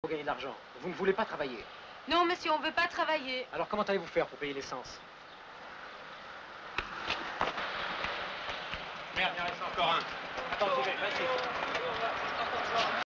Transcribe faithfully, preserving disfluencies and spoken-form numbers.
Pour gagner de l'argent. Vous ne voulez pas travailler. Non, monsieur, on ne veut pas travailler. Alors comment allez-vous faire pour payer l'essence? Merde, il en reste encore un. Attends, j'y vais, vas-y.